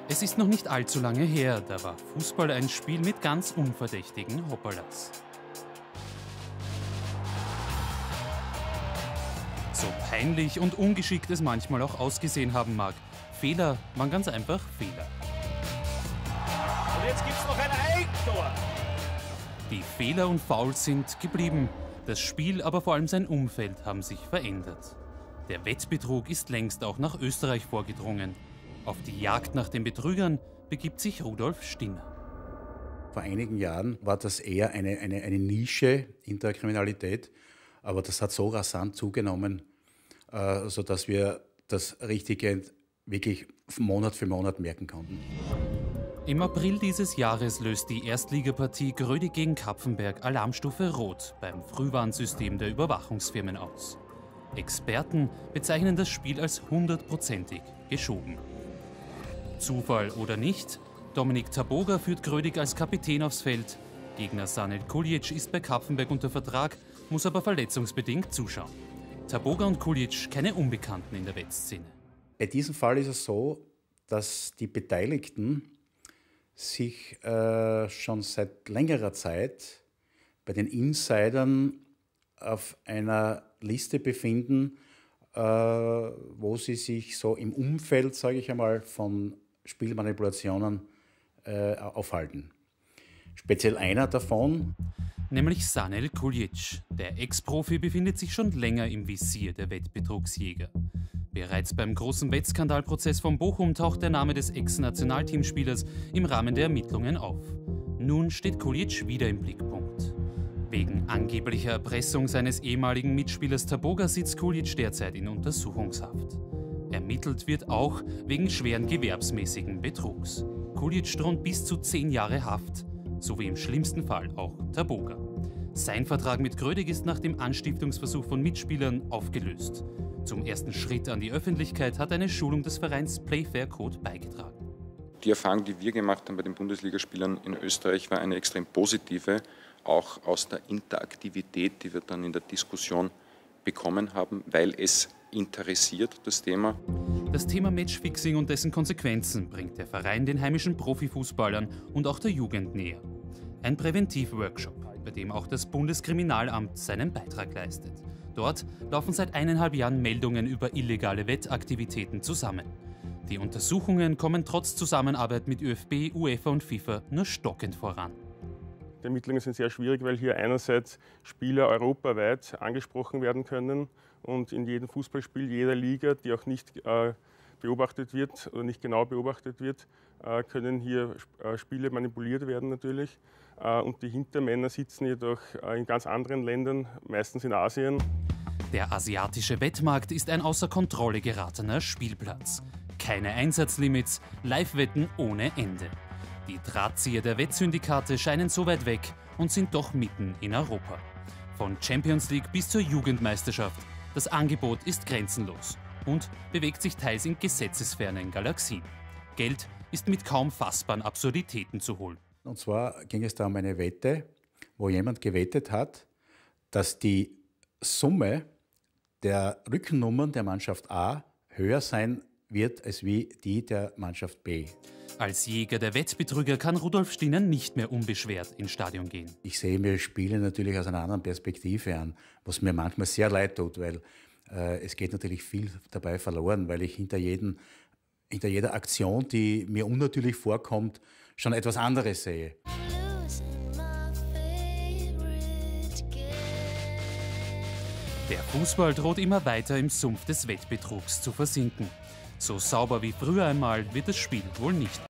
Es ist noch nicht allzu lange her, da war Fußball ein Spiel mit ganz unverdächtigen Hopperlas. So peinlich und ungeschickt es manchmal auch ausgesehen haben mag, Fehler waren ganz einfach Fehler. Und jetzt gibt's noch ein Eigentor. Die Fehler und Fouls sind geblieben, das Spiel, aber vor allem sein Umfeld haben sich verändert. Der Wettbetrug ist längst auch nach Österreich vorgedrungen. Auf die Jagd nach den Betrügern begibt sich Rudolf Stinner. Vor einigen Jahren war das eher eine Nische in der Kriminalität, aber das hat so rasant zugenommen, sodass wir das Richtige wirklich Monat für Monat merken konnten. Im April dieses Jahres löst die Erstligapartie Grödig gegen Kapfenberg Alarmstufe Rot beim Frühwarnsystem der Überwachungsfirmen aus. Experten bezeichnen das Spiel als 100%ig geschoben. Zufall oder nicht, Dominik Taboga führt Grödig als Kapitän aufs Feld. Gegner Sanel Kuljic ist bei Kapfenberg unter Vertrag, muss aber verletzungsbedingt zuschauen. Taboga und Kuljic keine Unbekannten in der Wettszene. Bei diesem Fall ist es so, dass die Beteiligten sich schon seit längerer Zeit bei den Insidern auf einer Liste befinden, wo sie sich so im Umfeld, sage ich einmal, von Spielmanipulationen aufhalten. Speziell einer davon, nämlich Sanel Kuljic. Der Ex-Profi befindet sich schon länger im Visier der Wettbetrugsjäger. Bereits beim großen Wettskandalprozess von Bochum taucht der Name des Ex-Nationalteamspielers im Rahmen der Ermittlungen auf. Nun steht Kuljic wieder im Blickpunkt. Wegen angeblicher Erpressung seines ehemaligen Mitspielers Taboga sitzt Kuljic derzeit in Untersuchungshaft. Ermittelt wird auch wegen schweren gewerbsmäßigen Betrugs. Kuljic droht bis zu 10 Jahre Haft, sowie im schlimmsten Fall auch Taboga. Sein Vertrag mit Grödig ist nach dem Anstiftungsversuch von Mitspielern aufgelöst. Zum ersten Schritt an die Öffentlichkeit hat eine Schulung des Vereins Playfair Code beigetragen. Die Erfahrung, die wir gemacht haben bei den Bundesligaspielern in Österreich, war eine extrem positive, auch aus der Interaktivität, die wir dann in der Diskussion bekommen haben, weil es interessiert, das Thema. Das Thema Matchfixing und dessen Konsequenzen bringt der Verein den heimischen Profifußballern und auch der Jugend näher. Ein Präventivworkshop, bei dem auch das Bundeskriminalamt seinen Beitrag leistet. Dort laufen seit 1,5 Jahren Meldungen über illegale Wettaktivitäten zusammen. Die Untersuchungen kommen trotz Zusammenarbeit mit ÖFB, UEFA und FIFA nur stockend voran. Die Ermittlungen sind sehr schwierig, weil hier einerseits Spieler europaweit angesprochen werden können und in jedem Fußballspiel, jeder Liga, die auch nicht beobachtet wird oder nicht genau beobachtet wird, können hier Spiele manipuliert werden natürlich. Und die Hintermänner sitzen jedoch in ganz anderen Ländern, meistens in Asien. Der asiatische Wettmarkt ist ein außer Kontrolle geratener Spielplatz. Keine Einsatzlimits, Live-Wetten ohne Ende. Die Drahtzieher der Wettsyndikate scheinen so weit weg und sind doch mitten in Europa. Von Champions League bis zur Jugendmeisterschaft, das Angebot ist grenzenlos und bewegt sich teils in gesetzesfernen Galaxien. Geld ist mit kaum fassbaren Absurditäten zu holen. und zwar ging es da um eine Wette, wo jemand gewettet hat, dass die Summe der Rückennummern der Mannschaft A höher sein wird als wie die der Mannschaft B. Als Jäger der Wettbetrüger kann Rudolf Stinner nicht mehr unbeschwert ins Stadion gehen. Ich sehe mir Spiele natürlich aus einer anderen Perspektive an, was mir manchmal sehr leid tut, weil es geht natürlich viel dabei verloren, weil ich hinter jeder Aktion, die mir unnatürlich vorkommt, schon etwas anderes sehe. Der Fußball droht immer weiter im Sumpf des Wettbetrugs zu versinken. So sauber wie früher einmal wird das Spiel wohl nicht.